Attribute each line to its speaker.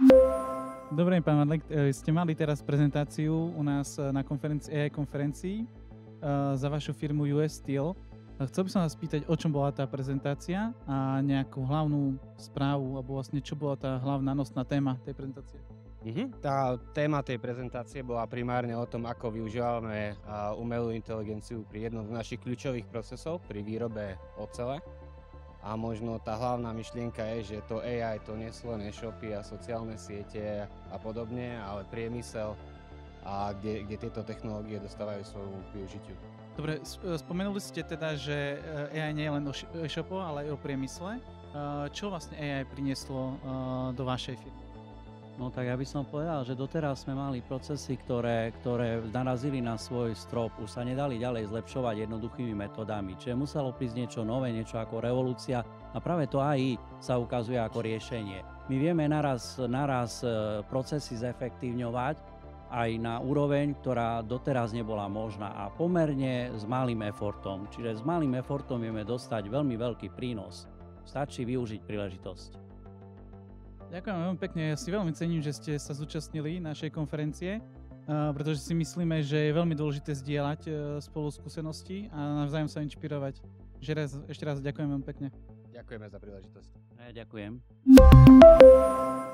Speaker 1: Dobre, pán Madlek, ste mali teraz prezentáciu u nás na AI konferencii za vašu firmu US Steel. Chcel by som vás spýtať, o čom bola tá prezentácia a nejakú hlavnú správu, alebo vlastne čo bola tá hlavná nosná téma tej prezentácie.
Speaker 2: Tá téma tej prezentácie bola primárne o tom, ako využívame umelú inteligenciu pri jednom z našich kľúčových procesov pri výrobe ocele. A možno tá hlavná myšlienka je, že to AI to nie sú len e-shopy a sociálne siete a podobne, ale priemysel, a kde tieto technológie dostávajú svoju využitiu.
Speaker 1: Dobre, spomenuli ste teda, že AI nie je len o e-shopu, ale aj o priemysle. Čo vlastne AI prinieslo do vašej firmy?
Speaker 3: No tak ja by som povedal, že doteraz sme mali procesy, ktoré narazili na svoj strop, už sa nedali ďalej zlepšovať jednoduchými metodami, čiže muselo prísť niečo nové, niečo ako revolúcia a práve to AI sa ukazuje ako riešenie. My vieme naraz procesy zefektívňovať aj na úroveň, ktorá doteraz nebola možná a pomerne s malým efortom, čiže s malým efortom vieme dostať veľmi veľký prínos. Stačí využiť príležitosť.
Speaker 1: Ďakujem veľmi pekne, ja si veľmi cením, že ste sa zúčastnili našej konferencie, pretože si myslíme, že je veľmi dôležité zdieľať spolu skúsenosti a navzájom sa inšpirovať. Ešte raz ďakujem veľmi pekne.
Speaker 2: Ďakujeme za príležitosť.
Speaker 3: Ďakujem.